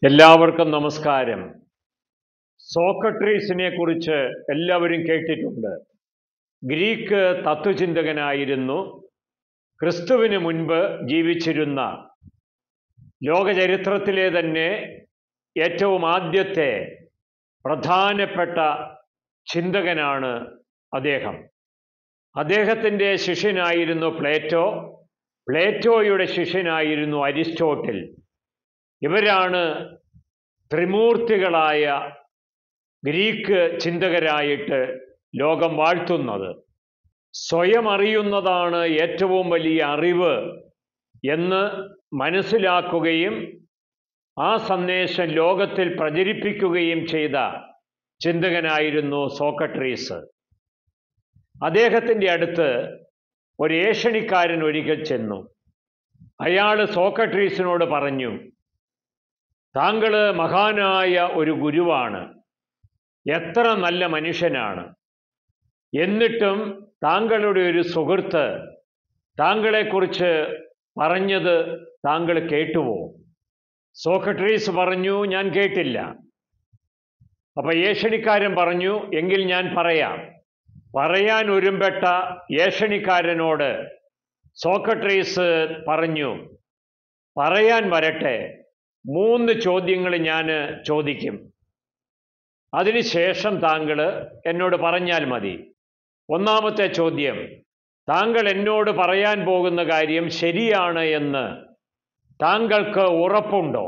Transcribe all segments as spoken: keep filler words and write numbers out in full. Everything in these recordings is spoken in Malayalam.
എല്ലാവർക്കും നമസ്കാരം. സോക്രട്ടീസിനെ കുറിച്ച് എല്ലാവരും കേട്ടിട്ടുണ്ട്. ഗ്രീക്ക് തത്വചിന്തകനായിരുന്നു. ക്രിസ്തുവിന് മുൻപ് ജീവിച്ചിരുന്ന ലോകചരിത്രത്തിലെ തന്നെ ഏറ്റവും ആദ്യത്തെ പ്രധാനപ്പെട്ട ചിന്തകനാണ് അദ്ദേഹം. അദ്ദേഹത്തിൻ്റെ ശിഷ്യനായിരുന്നു പ്ലേറ്റോ. പ്ലേറ്റോയുടെ ശിഷ്യനായിരുന്നു അരിസ്റ്റോട്ടിൽ. ഇവരാണ് ത്രിമൂർത്തികളായ ഗ്രീക്ക് ചിന്തകരായിട്ട് ലോകം വാഴ്ത്തുന്നത്. സ്വയം അറിയുന്നതാണ് ഏറ്റവും വലിയ അറിവ് എന്ന് മനസ്സിലാക്കുകയും ആ സന്ദേശം ലോകത്തിൽ പ്രചരിപ്പിക്കുകയും ചെയ്ത ചിന്തകനായിരുന്നു സോക്രട്ടീസ്. അദ്ദേഹത്തിൻ്റെ അടുത്ത് ഒരു ഏഷണിക്കാരൻ ഒരിക്കൽ ചെന്നു. അയാൾ സോക്രട്ടീസിനോട് പറഞ്ഞു, താങ്കൾ മഹാനായ ഒരു ഗുരുവാണ്, എത്ര നല്ല മനുഷ്യനാണ്, എന്നിട്ടും താങ്കളുടെ ഒരു സുഹൃത്ത് താങ്കളെക്കുറിച്ച് പറഞ്ഞത് താങ്കൾ കേട്ടുവോ? സോക്രട്ടീസ് പറഞ്ഞു, ഞാൻ കേട്ടില്ല. അപ്പം ഏഷണിക്കാരൻ പറഞ്ഞു, എങ്കിൽ ഞാൻ പറയാം. പറയാൻ ഒരുമ്പെട്ട ഏഷണിക്കാരനോട് സോക്രട്ടീസ് പറഞ്ഞു, പറയാൻ വരട്ടെ, മൂന്ന് ചോദ്യങ്ങൾ ഞാൻ ചോദിക്കും, അതിനുശേഷം താങ്കൾ എന്നോട് പറഞ്ഞാൽ മതി. ഒന്നാമത്തെ ചോദ്യം, താങ്കൾ എന്നോട് പറയാൻ പോകുന്ന കാര്യം ശരിയാണ് എന്ന് താങ്കൾക്ക് ഉറപ്പുണ്ടോ?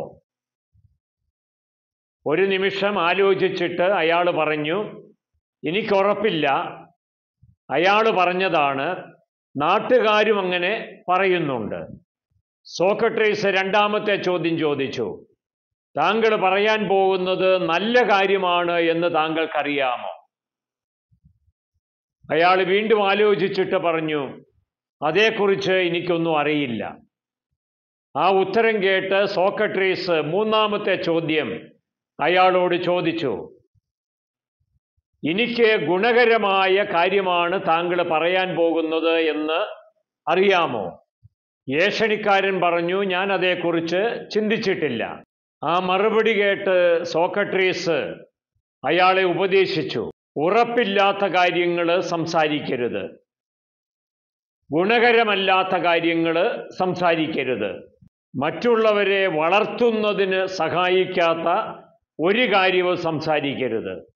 ഒരു നിമിഷം ആലോചിച്ചിട്ട് അയാൾ പറഞ്ഞു, എനിക്കുറപ്പില്ല. അയാൾ പറഞ്ഞതാണ്, നാട്ടുകാരും അങ്ങനെ പറയുന്നുണ്ട്. സോക്രട്ടീസ് രണ്ടാമത്തെ ചോദ്യം ചോദിച്ചു, താങ്കൾ പറയാൻ പോകുന്നത് നല്ല കാര്യമാണ് എന്ന് താങ്കൾക്കറിയാമോ? അയാൾ വീണ്ടും ആലോചിച്ചിട്ട് പറഞ്ഞു, അതേക്കുറിച്ച് എനിക്കൊന്നും അറിയില്ല. ആ ഉത്തരം കേട്ട് സോക്രട്ടീസ് മൂന്നാമത്തെ ചോദ്യം അയാളോട് ചോദിച്ചു, എനിക്ക് ഗുണകരമായ കാര്യമാണ് താങ്കൾ പറയാൻ പോകുന്നത് എന്ന് അറിയാമോ? ഏഷണിക്കാരൻ പറഞ്ഞു, ഞാൻ അതേക്കുറിച്ച് ചിന്തിച്ചിട്ടില്ല. ആ മറുപടി കേട്ട് സോക്രട്ടീസ് അയാളെ ഉപദേശിച്ചു, ഉറപ്പില്ലാത്ത കാര്യങ്ങൾ സംസാരിക്കരുത്, ഗുണകരമല്ലാത്ത കാര്യങ്ങൾ സംസാരിക്കരുത്, മറ്റുള്ളവരെ വളർത്തുന്നതിന് സഹായിക്കാത്ത ഒരു കാര്യവും സംസാരിക്കരുത്.